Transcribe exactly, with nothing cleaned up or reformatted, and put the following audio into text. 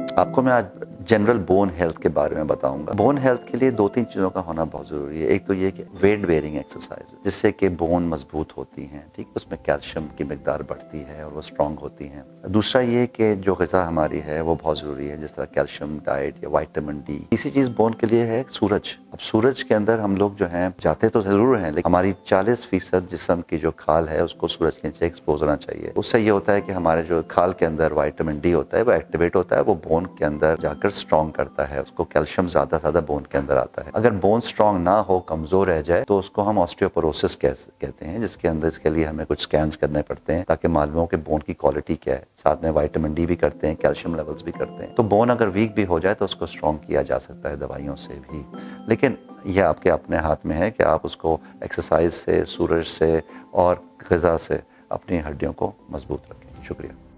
آپ کو میں آج جنرل بون ہیلتھ کے بارے میں بتاؤں گا۔ بون ہیلتھ کے لیے دو تین چیزوں کا ہونا بہت ضروری ہے۔ ایک تو یہ کہ ویٹ بیئرنگ ایکسرسائز، جس سے کہ بون مضبوط ہوتی ہیں، ٹھیک، اس میں کیلشیم کی مقدار بڑھتی ہے اور وہ اسٹرانگ ہوتی ہیں۔ دوسرا یہ کہ جو غذا ہماری ہے وہ بہت ضروری ہے، جس طرح کیلشیم ڈائٹ یا وائٹامن ڈی۔ تیسری چیز بون کے لیے ہے سورج۔ اب سورج کے اندر ہم لوگ جو ہیں جاتے تو ضرور ہیں، لیکن ہماری چالیس فیصد جسم کی جو کھال ہے اس کو سورج کے نیچے ایکسپوز ہونا چاہیے۔ اس سے یہ ہوتا ہے کہ ہمارے جو کھال کے اندر وائٹامن ڈی ہوتا ہے وہ ایکٹیویٹ ہوتا ہے، وہ بون کے اندر جا کر اسٹرانگ کرتا ہے، اس کو کیلشیم زیادہ زیادہ بون کے اندر آتا ہے۔ اگر بون اسٹرانگ نہ ہو، کمزور رہ جائے، تو اس کو ہم آسٹیوپوروسس کہتے ہیں، جس کے اندر اس کے لیے ہمیں کچھ سکینز کرنے پڑتے ہیں تاکہ معلوم ہو کہ بون کی کوالٹی کیا ہے۔ ساتھ میں وائٹامن ڈی بھی کرتے ہیں، کیلشیم لیولز بھی کرتے ہیں۔ تو بون اگر ویک بھی ہو جائے تو اس کو اسٹرانگ کیا جا سکتا ہے دوائیوں سے بھی، لیکن یہ آپ کے اپنے ہاتھ میں ہے کہ آپ اس کو ایکسرسائز سے، سورج سے اور غذا سے اپنی ہڈیوں کو مضبوط رکھیں۔ شکریہ۔